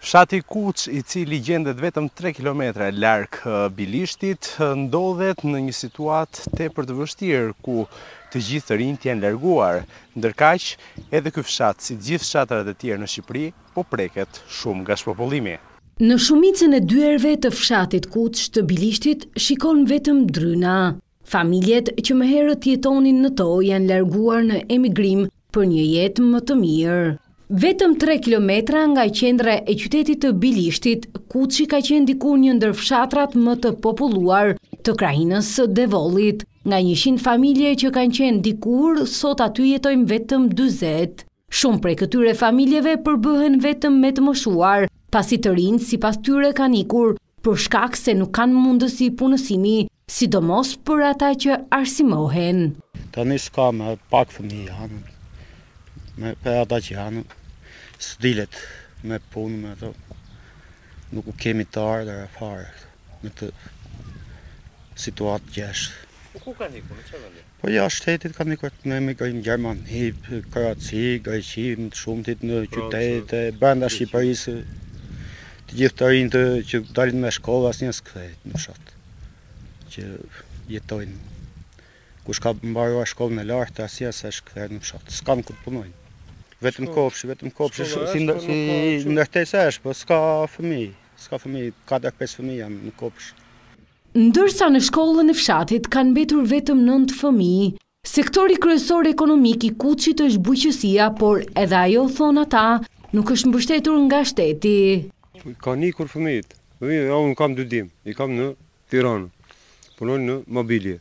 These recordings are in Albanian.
Fshati Kuç, i cili gjendet vetëm 3 kilometra larg Bilishtit, ndodhet në një situatë tepër të vështirë ku të gjithë të rinjt janë larguar. Ndërkaq, edhe ky fshat, si të gjithë fshatrat e tjerë në Shqipëri, po preket shumë nga shpopullimi. Në shumicën e dyerve të fshatit Kuç të Bilishtit shikon vetëm dryna. Familjet që më herët jetonin në to janë larguar në emigrim për një jetë më të mirë. Vetëm 3 kilometra nga qendra e qytetit të Bilishtit, Kuçi ka qenë dikur një ndër fshatrat më të populluar të krahinës së Devollit. Nga 100 familje që kanë qenë dikur, sot aty jetojnë vetëm 40. Shumë prej këtyre familjeve përbëhen vetëm me të moshuar, pasi të rinjt sipas tyre kanë ikur për shkak se nuk kanë mundësi punësimi, sidomos për ata që arsimohen. Tani s'ka me pak fëmijë, për ata që janë s'dilet me punë me ato, nuk u kemi të ardhur e fare në të situatë gjeshtë. Ku kanë ikur, në çfarë vendi? Po jashtë shtetit kanë ikur në emigrim Gjermani, Kroaci, Greqi, të shumtit në qytete brenda Shqipërisë. Të gjithë të rinjt që dalin me shkollë asnjë s'kthehet në fshat. Që jetojnë. Kush ka mbaruar shkollën e lartë, asnjë s'është kthyer në fshat. S'kan ku të punojnë. Vetëm kopshi si ndërtesësh, po s'ka fëmijë, 4-5 fëmijë janë në kopsh. Ndërsa në shkollën e fshatit kanë mbetur vetëm 9 fëmijë, sektori kryesor ekonomik i Kuçit është bujqësia, por edhe ajo, thonë ata, nuk është mbështetur nga shteti. Kanë ikur fëmijët. Unë kam 2 dim, i kam në Tiranë, punojnë në mobilje.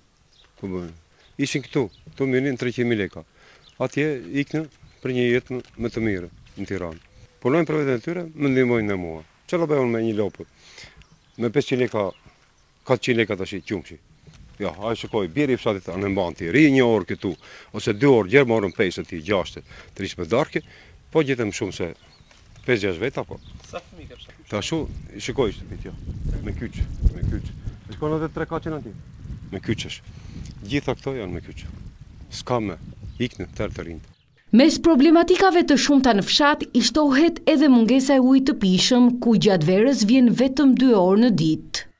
Ishin këtu mirënin 300.000 leka. Atje iknë për një jetë më të mirë në Tiranë. Punojnë për vetën e tyre, më ndihmojnë në mua. Çfarë bëjnë me një lopë? Me 500 leka, 400 leka tash qumshi. Ja, ai shikoj, biri i fshatit anë mban ti, ri një orë këtu, ose 2 orë, gjerë morën 5 ti, 6, të rish me darkë, po gjetëm shumë se 5-6 veta po. Sa fëmijë ka fshati? Tashu, shikoj shtëpit jo, me kyç. Shkon edhe 3-4 aty. Me kyçesh. Gjitha këto janë me kyç. S'ka me, iknë tërë të rinjt. Mes problematikave të shumta në fshat i shtohet edhe mungesa e ujit të pijshëm, ku gjatë verës vjen vetëm 2 orë në ditë.